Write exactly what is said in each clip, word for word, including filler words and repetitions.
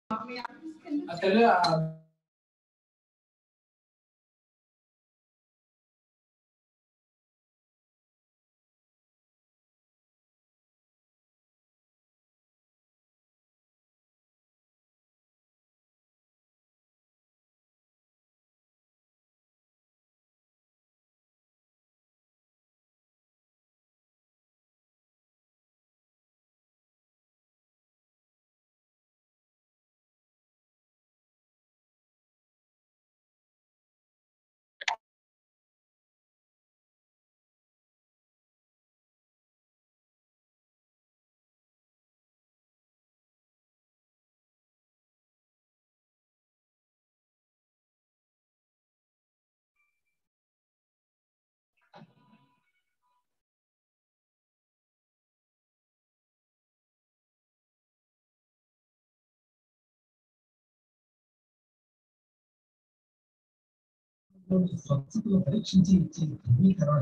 ಸ್ವಚ್ಛತೆಯ ಪರೀಕ್ಷಿಂచి ಘನೀಕರಣ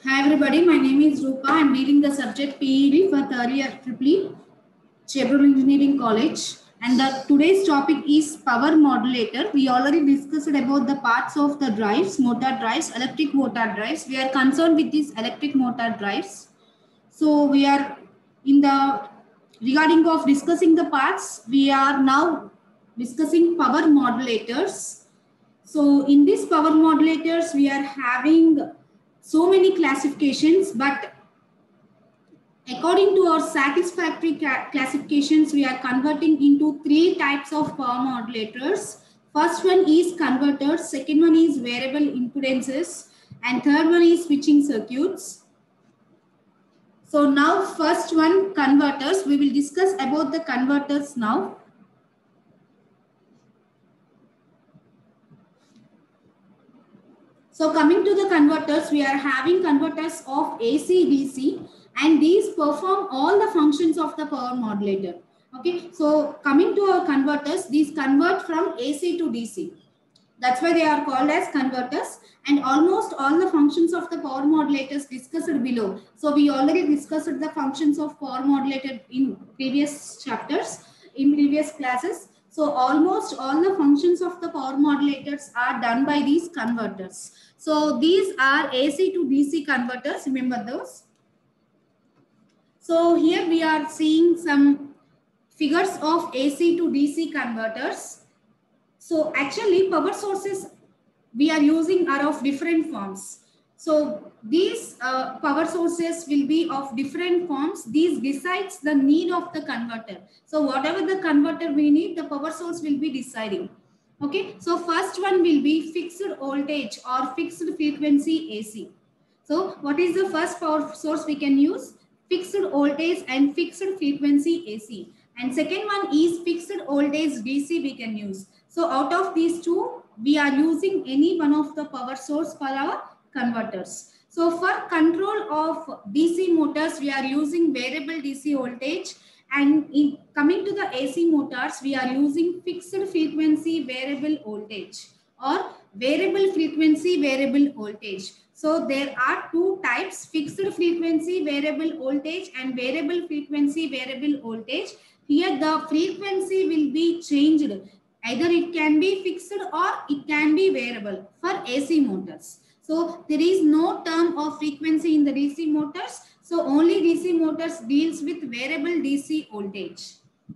Hi everybody, my name is Rupa. I am leading the subject P E D for third year Triple E, Chevron Engineering College. And the today's topic is power modulator. We already discussed about the parts of the drives, motor drives, electric motor drives. We are concerned with these electric motor drives. So we are in the regarding of discussing the parts, we are now discussing power modulators. So in these power modulators, we are having so many classifications, but according to our satisfactory classifications, we are converting into three types of power modulators. First one is converters, second one is variable impedances, and third one is switching circuits. So now first one, converters. We will discuss about the converters now. So coming to the converters, we are having converters of A C D C, and these perform all the functions of the power modulator. Okay, so coming to our converters, these convert from A C to D C. That's why they are called as converters, and almost all the functions of the power modulators discussed below. So we already discussed the functions of power modulator in previous chapters, in previous classes. So almost all the functions of the power modulators are done by these converters. So these are A C to D C converters, remember those. So here we are seeing some figures of A C to D C converters. So actually power sources we are using are of different forms. So these uh, power sources will be of different forms. These decides the need of the converter. So whatever the converter we need, the power source will be deciding. Okay, so first one will be fixed voltage or fixed frequency A C. So what is the first power source we can use? Fixed voltage and fixed frequency A C. And second one is fixed voltage D C we can use. So out of these two, we are using any one of the power source for our converters. So for control of D C motors, we are using variable D C voltage. And in coming to the A C motors, we are using fixed frequency variable voltage or variable frequency variable voltage. So there are two types, fixed frequency variable voltage and variable frequency variable voltage. Here the frequency will be changed. Either it can be fixed or it can be variable for A C motors. So there is no term of frequency in the D C motors. So only D C motors deals with variable D C voltage.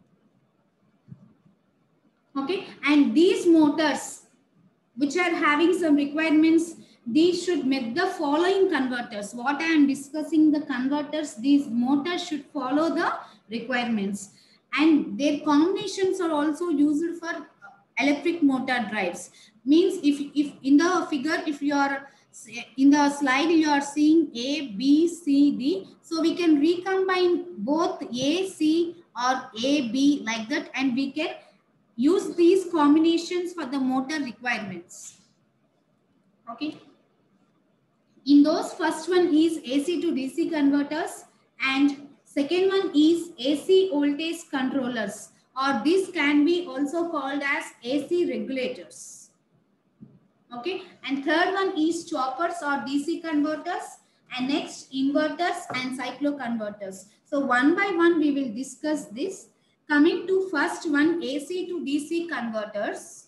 Okay, and these motors which are having some requirements, these should meet the following converters. What I am discussing, the converters, these motors should follow the requirements, and their combinations are also used for electric motor drives. Means if, if in the figure, if you are in the slide, you are seeing A, B, C, D. So we can recombine both A, C or A, B like that, and we can use these combinations for the motor requirements. Okay. In those, first one is A C to D C converters, and second one is A C voltage controllers, or this can be also called as A C regulators. Okay, and third one is choppers or D C converters, and next inverters and cycloconverters. So one by one we will discuss this. Coming to first one, A C to D C converters.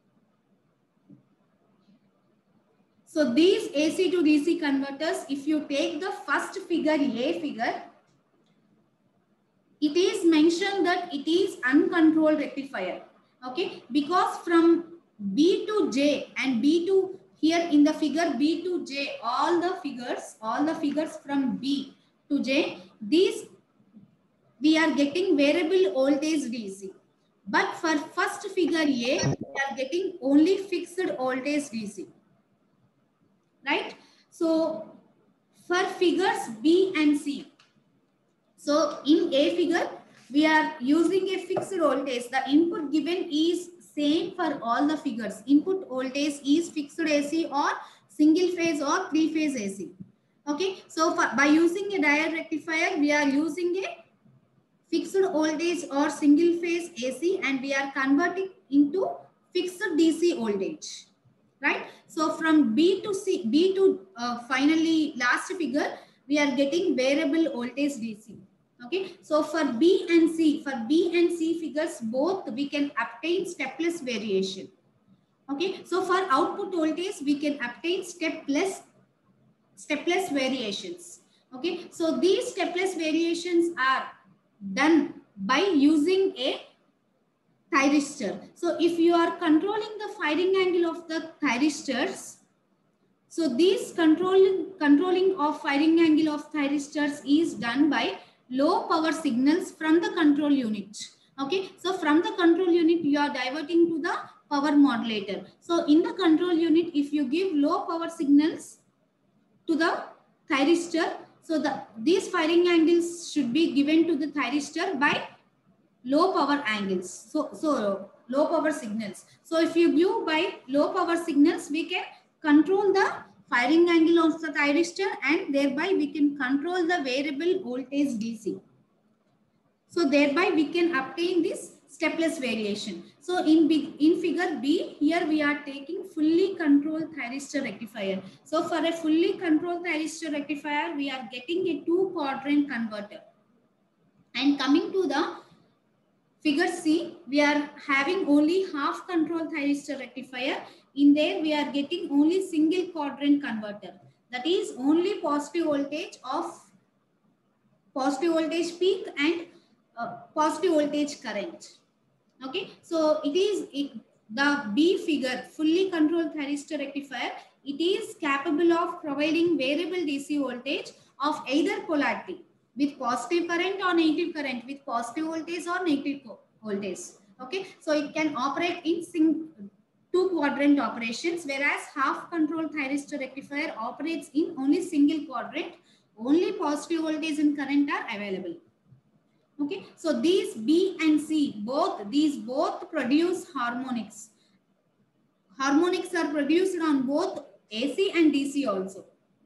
So these A C to D C converters, if you take the first figure, A figure, it is mentioned that it is uncontrolled rectifier. Okay, because from B to J and B to here in the figure B to J, all the figures, all the figures from B to J, these we are getting variable voltage D C. But for first figure A, we are getting only fixed voltage D C. Right? So for figures B and C, so in A figure, we are using a fixed voltage. The input given is same for all the figures. Input voltage is fixed A C or single phase or three phase A C. Okay, so for, by using a diode rectifier, we are using a fixed voltage or single phase A C, and we are converting into fixed D C voltage. Right? So from B to C, B to uh, finally last figure, we are getting variable voltage D C. Okay, so for B and C, for B and C figures both, we can obtain stepless variation. Okay, so for output voltage, we can obtain stepless stepless variations. Okay, so these stepless variations are done by using a thyristor. So if you are controlling the firing angle of the thyristors, so this controlling controlling of firing angle of thyristors is done by low power signals from the control unit. Okay, so from the control unit you are diverting to the power modulator. So in the control unit, if you give low power signals to the thyristor, so the these firing angles should be given to the thyristor by low power angles. So so low power signals. So if you give by low power signals, we can control the firing angle of the thyristor, and thereby we can control the variable voltage D C. So thereby we can obtain this stepless variation. So in big, in figure B, here we are taking fully controlled thyristor rectifier. So for a fully controlled thyristor rectifier, we are getting a two quadrant converter. And coming to the figure C, we are having only half control thyristor rectifier. In there, we are getting only single quadrant converter. That is only positive voltage of positive voltage peak and uh, positive voltage current. Okay, so it is it, the B figure, fully controlled thyristor rectifier. It is capable of providing variable D C voltage of either polarity, with positive current or negative current, with positive voltage or negative voltage. Okay, so it can operate in sing, two quadrant operations, whereas half control thyristor rectifier operates in only single quadrant. Only positive voltage and current are available. Okay, so these B and C, both these both produce harmonics. Harmonics are produced on both A C and D C also.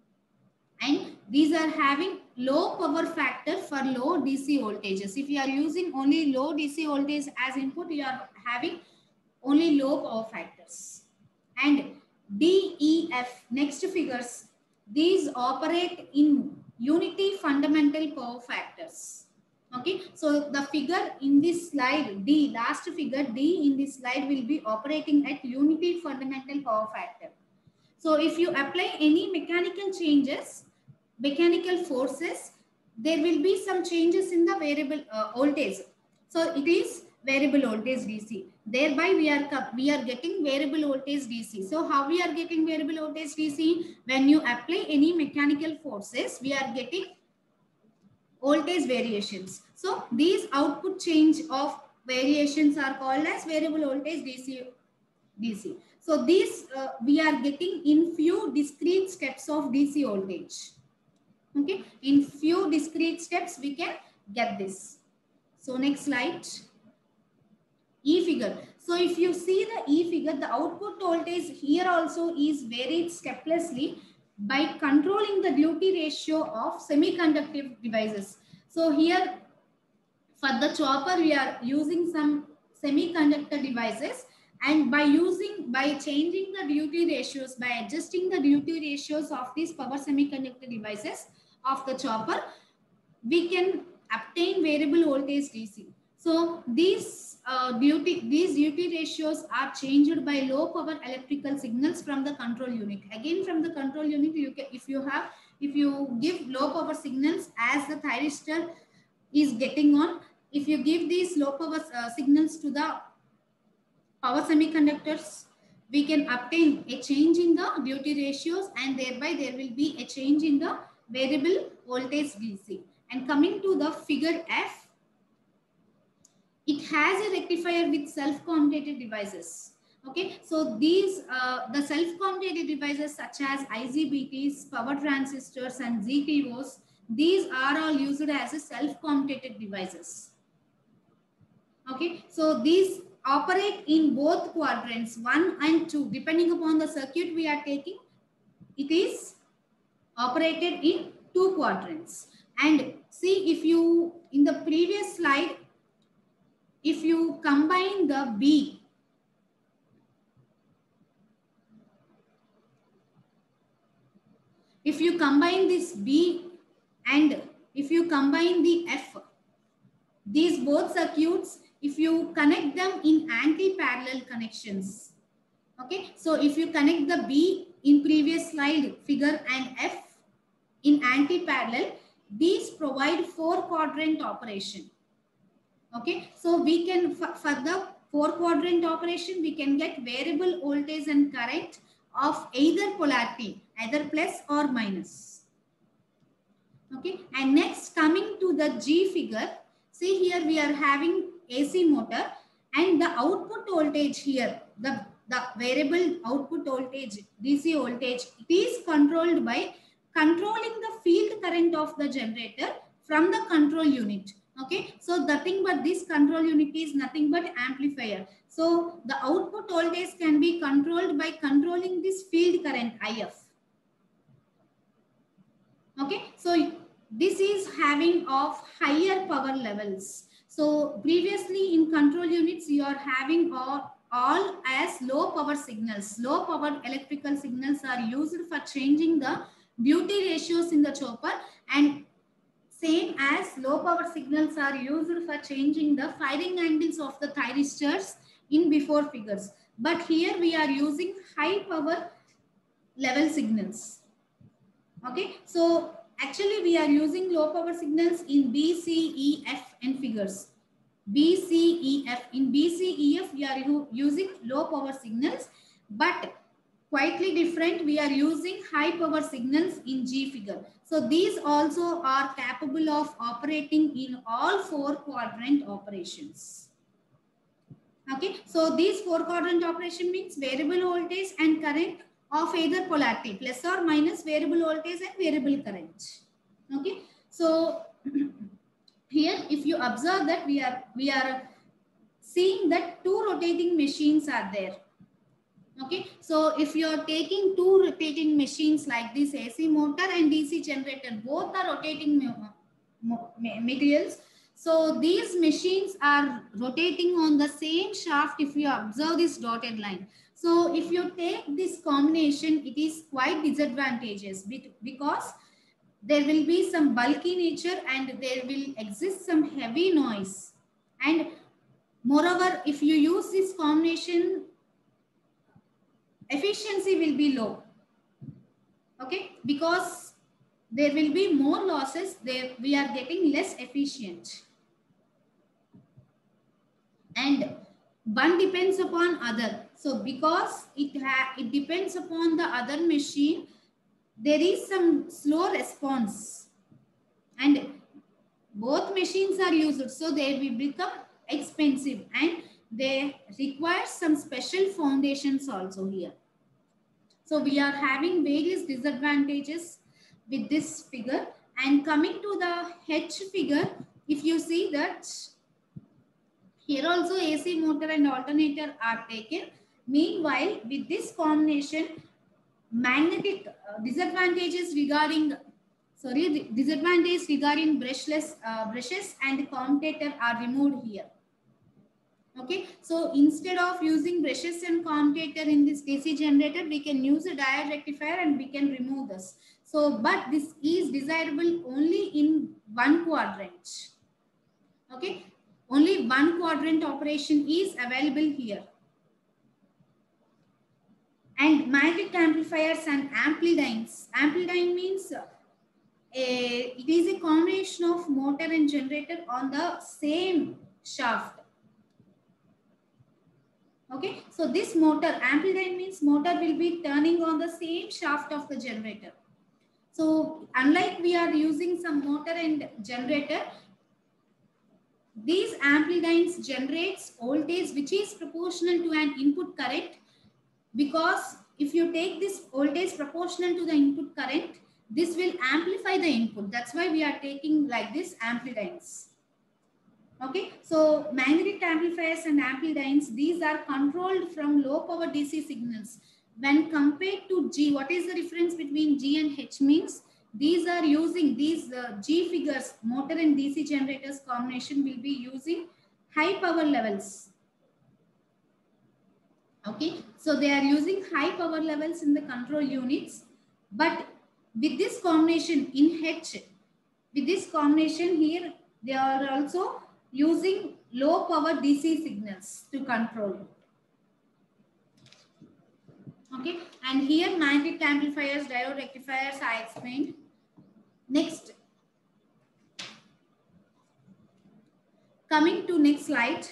And these are having low power factor for low D C voltages. If you are using only low D C voltage as input, you are having only low power factors. And D, E, F, next figures, these operate in unity fundamental power factors. Okay, so the figure in this slide, D, last figure, D in this slide will be operating at unity fundamental power factor. So if you apply any mechanical changes, mechanical forces, there will be some changes in the variable uh, voltage. So it is variable voltage D C. Thereby we are we are getting variable voltage D C. So how we are getting variable voltage D C? When you apply any mechanical forces, we are getting voltage variations. So these output change of variations are called as variable voltage D C. D C. So these uh, we are getting in few discrete steps of D C voltage. Okay, in few discrete steps we can get this. So next slide. E figure. So if you see the E figure, the output voltage here also is varied steplessly by controlling the duty ratio of semiconductive devices. So here for the chopper, we are using some semiconductor devices, and by using, by changing the duty ratios, by adjusting the duty ratios of these power semiconductor devices of the chopper, we can obtain variable voltage D C. So these uh, duty these duty ratios are changed by low power electrical signals from the control unit. Again, from the control unit, you can, if you have if you give low power signals as the thyristor is getting on, if you give these low power uh, signals to the power semiconductors, we can obtain a change in the duty ratios, and thereby there will be a change in the variable voltage D C. And coming to the figure F, it has a rectifier with self-commutated devices. Okay, so these uh, the self-commutated devices such as I G B Ts, power transistors, and Z T Os, these are all used as a self-commutated devices. Okay, so these operate in both quadrants, one and two, depending upon the circuit we are taking. It is operated in two quadrants. And see, if you in the previous slide, if you combine the B, if you combine this B and if you combine the F, these both circuits, if you connect them in anti-parallel connections, okay, so if you connect the B in previous slide figure and F in anti-parallel, these provide four quadrant operation. Okay, so we can, for the four quadrant operation, we can get variable voltage and current of either polarity, either plus or minus. Okay, and next coming to the G figure, see here we are having A C motor and the output voltage here, the, the variable output voltage, D C voltage, it is controlled by controlling the field current of the generator from the control unit. Okay, so nothing but this control unit is nothing but amplifier. So the output voltage can be controlled by controlling this field current I F. Okay, so this is having of higher power levels. So previously in control units, you are having all, all as low power signals. Low power electrical signals are used for changing the duty ratios in the chopper, and same as low power signals are used for changing the firing angles of the thyristors in before figures. But here we are using high power level signals. Okay, so actually we are using low power signals in B, C, E, F and figures. B, C, E, F. In B, C, E, F we are using low power signals, but quietly different, we are using high power signals in G figure. So these also are capable of operating in all four quadrant operations. Okay, so these four quadrant operation means variable voltage and current of either polarity, plus or minus variable voltage and variable current. Okay, so here if you observe that we are we are seeing that two rotating machines are there. Okay, so if you are taking two rotating machines like this A C motor and D C generator, both are rotating materials. So these machines are rotating on the same shaft if you observe this dotted line. So if you take this combination, it is quite disadvantageous because there will be some bulky nature and there will exist some heavy noise. And moreover, if you use this combination, efficiency will be low. Okay, because there will be more losses, there we are getting less efficient. And one depends upon other. So because it ha it depends upon the other machine, there is some slow response. And both machines are used, so they will become expensive and they require some special foundations also here. So we are having various disadvantages with this figure. And coming to the H figure, if you see that here also A C motor and alternator are taken. Meanwhile, with this combination, magnetic uh, disadvantages regarding sorry disadvantages regarding brushless uh, brushes and commutator are removed here. Okay, so instead of using brushes and commutator in this D C generator, we can use a diode rectifier and we can remove this. So, but this is desirable only in one quadrant. Okay, only one quadrant operation is available here. And magnetic amplifiers and amplidynes. Amplidyne means uh, a, it is a combination of motor and generator on the same shaft. Okay, so this motor, amplidyne means motor will be turning on the same shaft of the generator. So unlike we are using some motor and generator, these amplidynes generates voltage which is proportional to an input current, because if you take this voltage proportional to the input current, this will amplify the input. That's why we are taking like this amplidynes. Okay, so magnetic amplifiers and amplidynes, these are controlled from low power D C signals. When compared to G, what is the difference between G and H means? These are using these uh, G figures, motor and D C generators combination will be using high power levels. Okay, so they are using high power levels in the control units, but with this combination in H, with this combination here, they are also using low power D C signals to control. Okay, and here magnetic amplifiers, diode rectifiers I explained. Next, coming to next slide.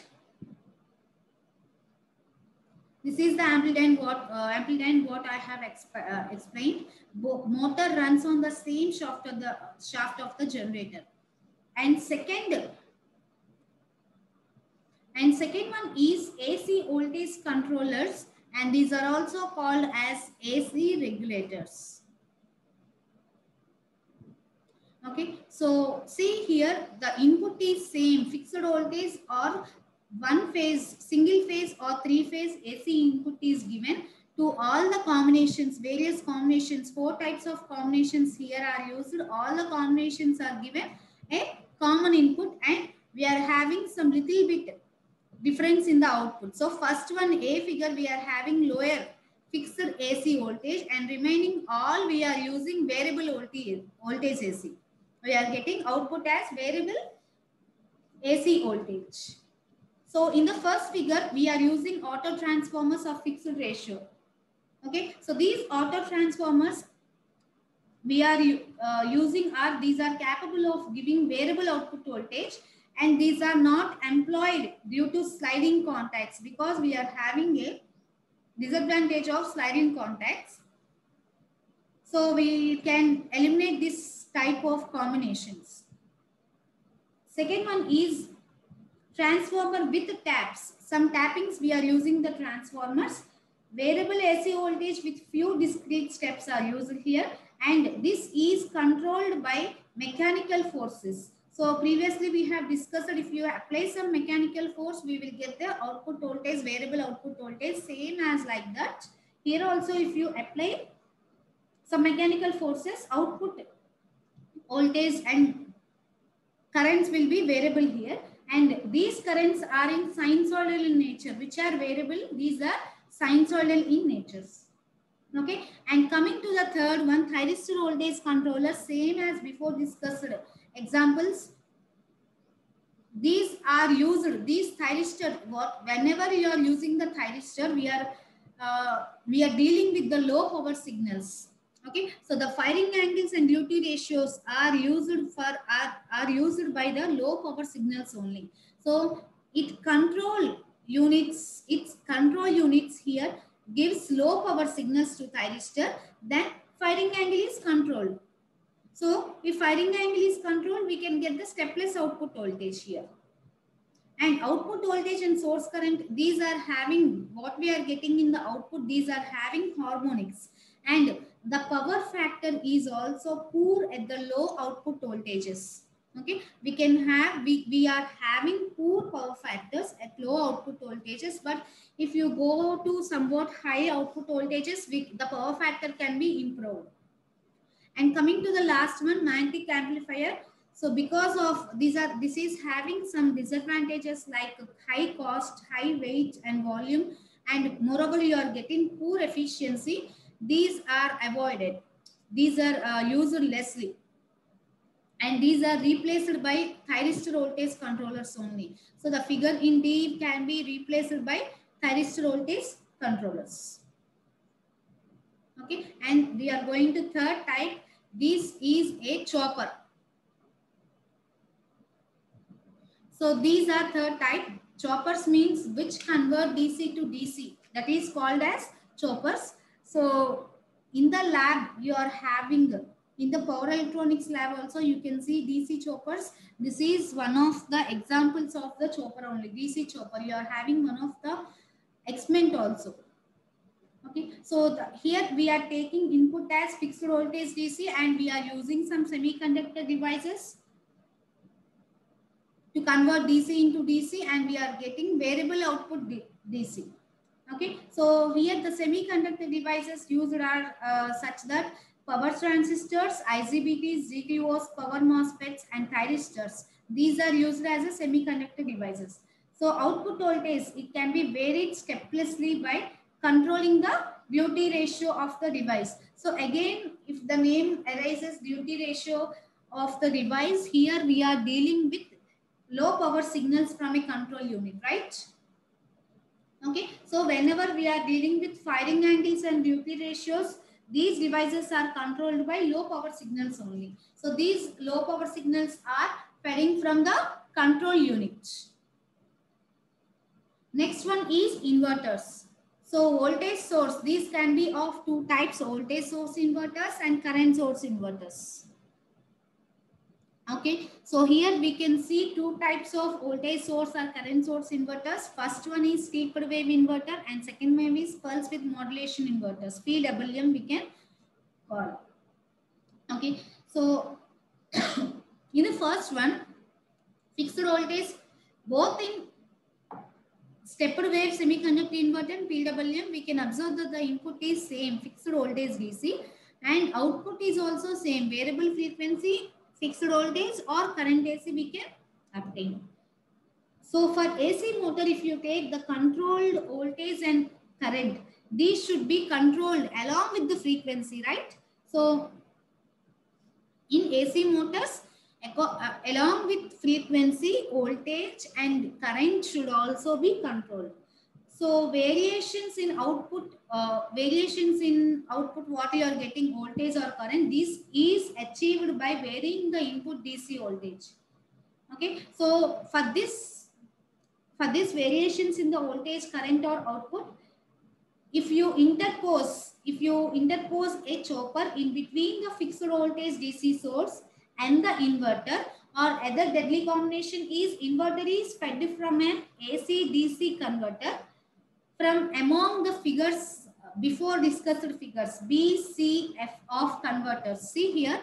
This is the amplitude what uh, amplitude what I have exp uh, explained. Bo motor runs on the same shaft of the shaft of the generator. And second, and second one is A C voltage controllers, and these are also called as A C regulators. Okay, so see here the input is same, fixed voltage or one phase, single phase or three phase A C input is given to all the combinations, various combinations, four types of combinations here are used. All the combinations are given a common input, and we are having some little bit difference in the output. So first one A figure, we are having lower fixed A C voltage, and remaining all we are using variable voltage, voltage A C. We are getting output as variable A C voltage. So in the first figure, we are using auto transformers of fixed ratio. Okay, so these auto transformers we are uh, using are, these are capable of giving variable output voltage, and these are not employed due to sliding contacts, because we are having a disadvantage of sliding contacts. So we can eliminate this type of combinations. Second one is transformer with taps. Some tappings we are using the transformers. Variable A C voltage with few discrete steps are used here, and this is controlled by mechanical forces. So previously we have discussed, if you apply some mechanical force, we will get the output voltage, variable output voltage, same as like that. Here also, if you apply some mechanical forces, output voltage and currents will be variable here. And these currents are in sinusoidal in nature, which are variable. These are sinusoidal in nature. Okay. And coming to the third one, thyristor voltage controller, same as before discussed. Examples. These are used, these thyristor, what, whenever you are using the thyristor, we are, uh, we are dealing with the low power signals. Okay, so the firing angles and duty ratios are used for are, are used by the low power signals only. So it control units, its control units here gives low power signals to thyristor, then firing angle is controlled. So if firing angle is controlled, we can get the stepless output voltage here. And output voltage and source current, these are having, what we are getting in the output, these are having harmonics. And the power factor is also poor at the low output voltages. Okay, we can have, we, we are having poor power factors at low output voltages, but if you go to somewhat high output voltages, we, the power factor can be improved. And coming to the last one, magnetic amplifier. So because of these are, this is having some disadvantages like high cost, high weight and volume, and moreover you are getting poor efficiency. These are avoided. These are uh, used lessly. And these are replaced by thyristor voltage controllers only. So the figure in D can be replaced by thyristor voltage controllers. Okay, and we are going to third type. This is a chopper. So these are third type. Choppers means which convert D C to D C. That is called as choppers. So in the lab you are having, in the power electronics lab also you can see D C choppers. This is one of the examples of the chopper only, D C chopper. You are having one of the experiment also. Okay, so the, here we are taking input as fixed voltage D C, and we are using some semiconductor devices to convert D C into D C, and we are getting variable output D C. Okay, so here the semiconductor devices used are uh, such that power transistors, I G B Ts, G T Os, power MOSFETs, and thyristors. These are used as a semiconductor devices. So output voltage, it can be varied steplessly by controlling the duty ratio of the device. So again, if the name arises duty ratio of the device, here we are dealing with low power signals from a control unit, right? Okay, so whenever we are dealing with firing angles and duty ratios, these devices are controlled by low power signals only. So these low power signals are fed from the control unit. Next one is inverters. So voltage source, these can be of two types, voltage source inverters and current source inverters. Okay, so here we can see two types of voltage source or current source inverters. First one is stepped wave inverter and second one is pulse width modulation inverters. P W M we can call. Okay, so in the first one, fixed voltage, both in stepped wave semiconductor inverter and P W M, we can observe that the input is same, fixed voltage D C, and output is also same, variable frequency, fixed voltage or current A C we can obtain. So for A C motor, if you take the controlled voltage and current, these should be controlled along with the frequency, right? So in A C motors, along with frequency, voltage and current should also be controlled. So variations in output, uh, variations in output, what you are getting, voltage or current, this is achieved by varying the input D C voltage. Okay, so for this, for this variations in the voltage, current or output, if you interpose, if you interpose a chopper in between the fixed voltage D C source and the inverter, or other deadly combination is inverter is fed from an A C D C converter from among the figures before discussed figures B, C, F of converters. See here.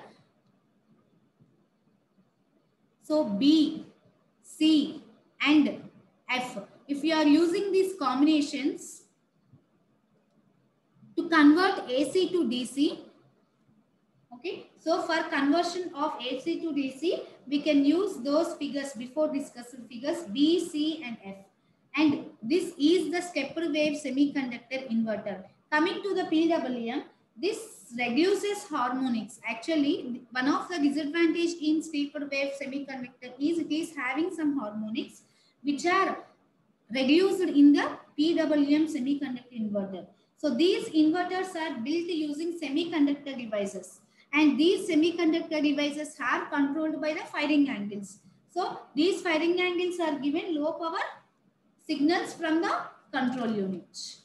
So B, C and F. If you are using these combinations to convert A C to D C, okay. So for conversion of A C to D C, we can use those figures before discussed figures B, C and F. And this is the stepped wave semiconductor inverter. Coming to the P W M, this reduces harmonics. Actually, one of the disadvantage in stepped wave semiconductor is it is having some harmonics which are reduced in the P W M semiconductor inverter. So these inverters are built using semiconductor devices, and these semiconductor devices are controlled by the firing angles. So these firing angles are given low power signals from the control unit.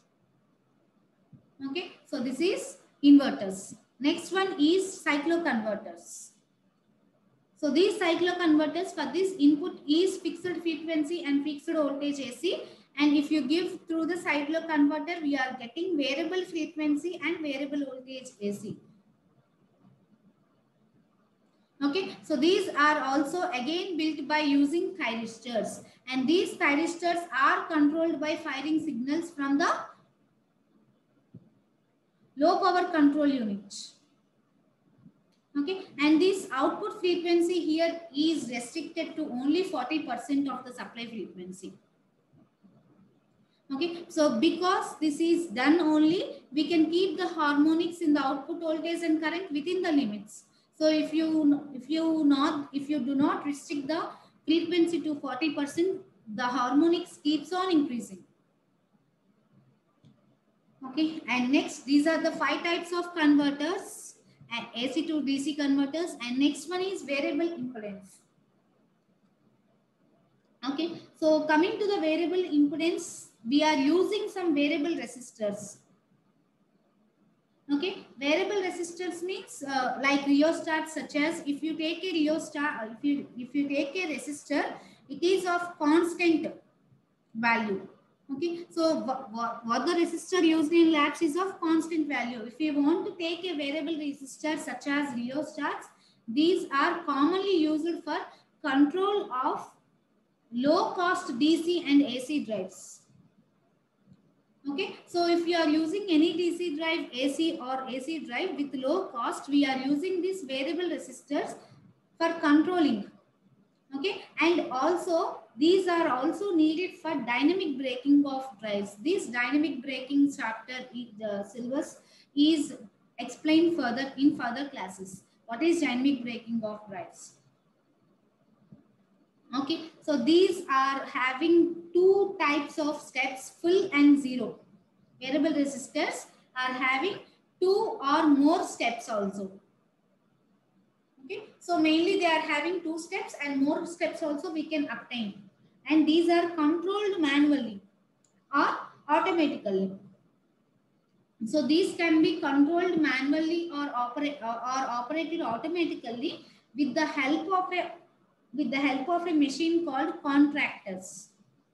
Okay, so this is inverters. Next one is cycloconverters. So these cycloconverters, for this input is fixed frequency and fixed voltage A C, and if you give through the cycloconverter, we are getting variable frequency and variable voltage A C. Okay, so these are also again built by using thyristors, and these thyristors are controlled by firing signals from the low power control unit. Okay, and this output frequency here is restricted to only forty percent of the supply frequency. Okay, so because this is done only, we can keep the harmonics in the output voltage and current within the limits. So if you if you not if you do not restrict the frequency to forty percent, the harmonics keeps on increasing. Okay, and next these are the five types of converters and A C to D C converters, and next one is variable impedance. Okay, so coming to the variable impedance, we are using some variable resistors. Okay, variable resistors means uh, like rheostats, such as if you take a rheostat, if you if you take a resistor, it is of constant value. Okay, so what, what, what the resistor used in labs is of constant value. If you want to take a variable resistor such as rheostats, these are commonly used for control of low cost D C and A C drives. Okay, so if you are using any D C drive, A C or A C drive with low cost, we are using these variable resistors for controlling. Okay, and also these are also needed for dynamic braking of drives. This dynamic braking chapter, the syllabus is explained further in further classes. What is dynamic braking of drives? Okay, so these are having two types of steps, full and zero. Variable resistors are having two or more steps also. Okay, so mainly they are having two steps and more steps also we can obtain. And these are controlled manually or automatically. So these can be controlled manually or operate or, or operated automatically with the help of a with the help of a machine called contractors.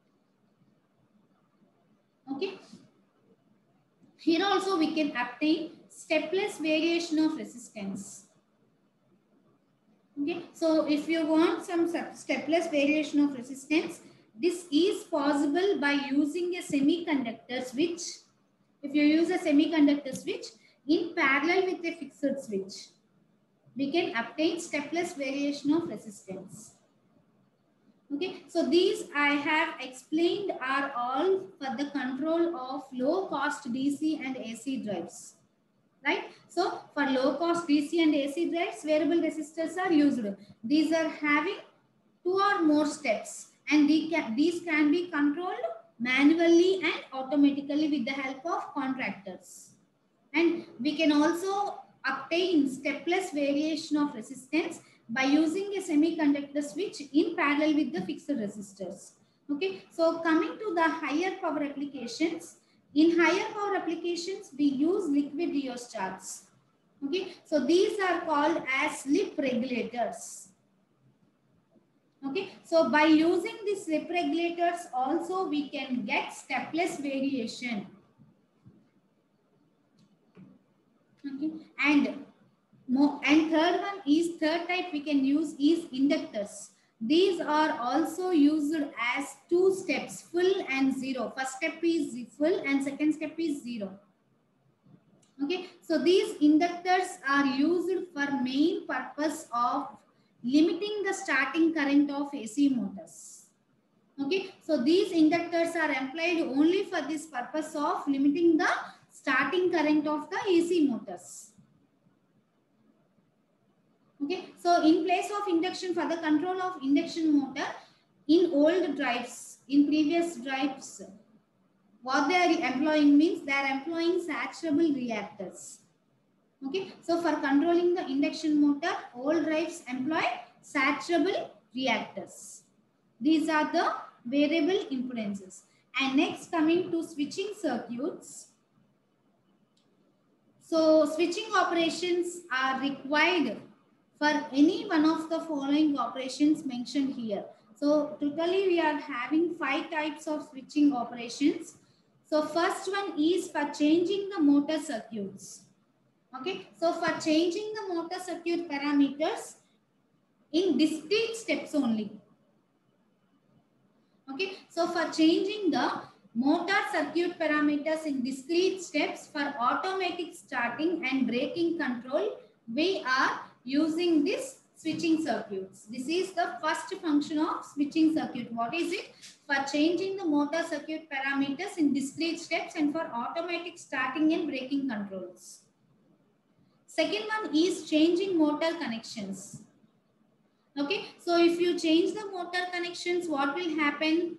Okay. Here also we can obtain stepless variation of resistance. Okay. So if you want some stepless variation of resistance, this is possible by using a semiconductor switch. If you use a semiconductor switch in parallel with a fixed switch, we can obtain stepless variation of resistance. Okay, so these I have explained are all for the control of low cost D C and A C drives, right? So for low cost D C and A C drives, variable resistors are used. These are having two or more steps, and these can, these can be controlled manually and automatically with the help of contractors. And we can also obtain stepless variation of resistance by using a semiconductor switch in parallel with the fixed resistors. Okay, so coming to the higher power applications, in higher power applications, we use liquid rheostats. Okay, so these are called as slip regulators. Okay, so by using these slip regulators also we can get stepless variation. Okay, and more and third one is third type we can use is inductors. These are also used as two steps, full and zero. First step is full and second step is zero. Okay, so these inductors are used for main purpose of limiting the starting current of A C motors. Okay, so these inductors are employed only for this purpose of limiting the starting current of the A C motors. Okay, so in place of induction, for the control of induction motor in old drives, in previous drives, what they are employing means they are employing saturable reactors. Okay, so for controlling the induction motor, old drives employ saturable reactors. These are the variable impedances. And next, coming to switching circuits. So switching operations are required for any one of the following operations mentioned here. So totally we are having five types of switching operations. So first one is for changing the motor circuits. Okay, so for changing the motor circuit parameters in discrete steps only. Okay, so for changing the motor circuit parameters in discrete steps for automatic starting and braking control, we are using this switching circuits. This is the first function of switching circuit. What is it? For changing the motor circuit parameters in discrete steps and for automatic starting and braking controls. Second one is changing motor connections. Okay, so if you change the motor connections, what will happen?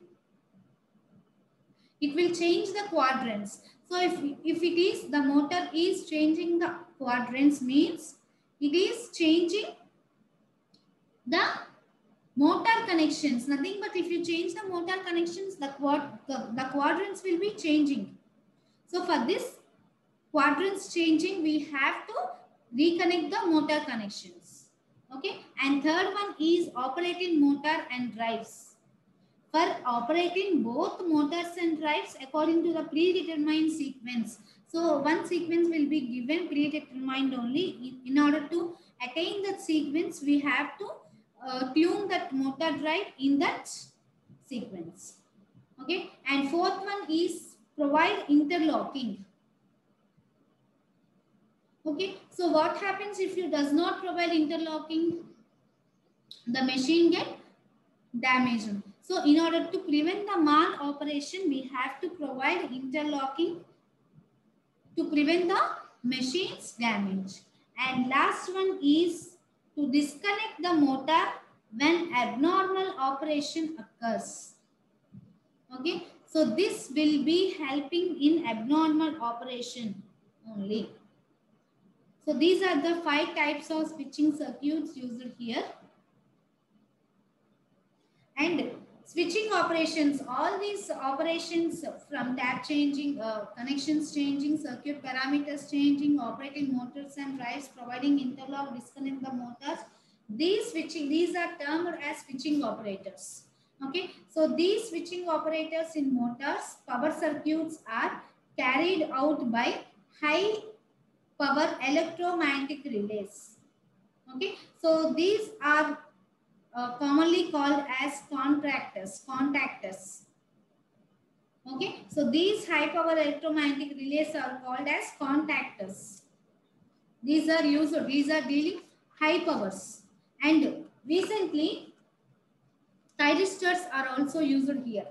It will change the quadrants. So if, if it is, the motor is changing the quadrants means it is changing the motor connections. Nothing but if you change the motor connections, the, quad, the, the quadrants will be changing. So for this quadrants changing, we have to reconnect the motor connections. Okay, and third one is operating motor and drives. For operating both motors and drives according to the predetermined sequence. So one sequence will be given predetermined only. In order to attain that sequence, we have to uh, tune that motor drive in that sequence. Okay, and fourth one is provide interlocking. Okay, so what happens if you does not provide interlocking? The machine get damaged. So in order to prevent the mal operation, we have to provide interlocking to prevent the machine's damage. And last one is to disconnect the motor when abnormal operation occurs. Okay, so this will be helping in abnormal operation only. So these are the five types of switching circuits used here. And switching operations, all these operations from tap changing, uh, connections changing, circuit parameters changing, operating motors and drives, providing interlock, disconnect the motors. These switching, these are termed as switching operators. Okay, so these switching operators in motors, power circuits are carried out by high power electromagnetic relays. Okay, so these are uh, commonly called as contractors, contactors. Okay, so these high power electromagnetic relays are called as contactors. These are used, these are dealing high powers. And recently, thyristors are also used here.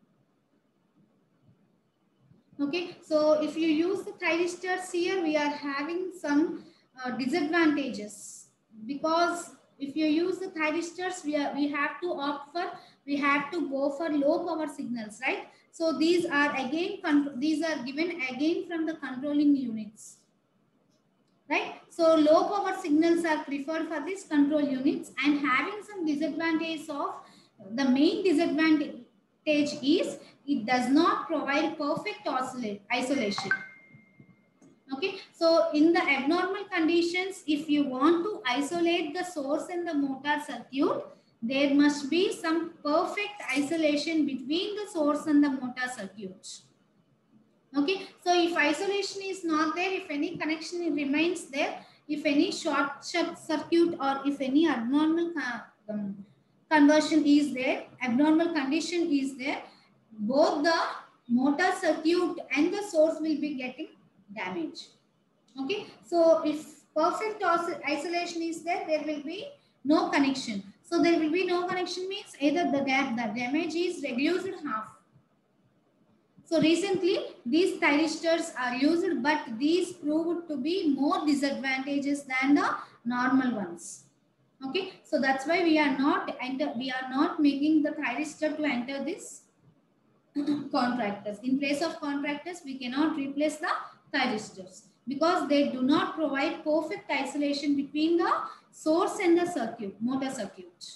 Okay, so if you use the thyristors here, we are having some uh, disadvantages, because if you use the thyristors, we are we have to opt for, we have to go for low power signals, right? So these are again these are given again from the controlling units, right? So low power signals are preferred for these control units, and having some disadvantage of, the main disadvantage is it does not provide perfect isolation. Okay, so in the abnormal conditions, if you want to isolate the source and the motor circuit, there must be some perfect isolation between the source and the motor circuit. Okay, so if isolation is not there, if any connection remains there, if any short circuit or if any abnormal um, conversion is there, abnormal condition is there, both the motor circuit and the source will be getting damage. Okay, so if perfect isolation is there, there will be no connection. So there will be no connection means either the, the damage is reduced half. So recently these thyristors are used, but these proved to be more disadvantages than the normal ones. Okay, so that's why we are not enter we are not making the thyristor to enter this contractors. In place of contractors, we cannot replace the thyristors because they do not provide perfect isolation between the source and the circuit, motor circuit.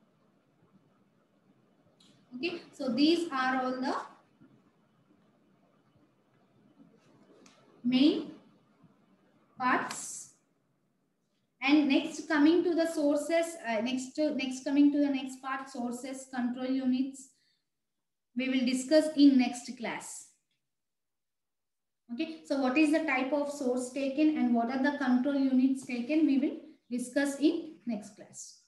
Okay, so these are all the main parts. And next, coming to the sources, uh, next to next coming to the next part, sources, control units, we will discuss in next class. Okay, so what is the type of source taken and what are the control units taken, we will discuss in next class.